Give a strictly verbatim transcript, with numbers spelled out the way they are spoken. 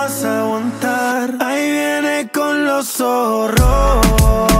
vas a aguantar. Ahí viene con los ojos rojos.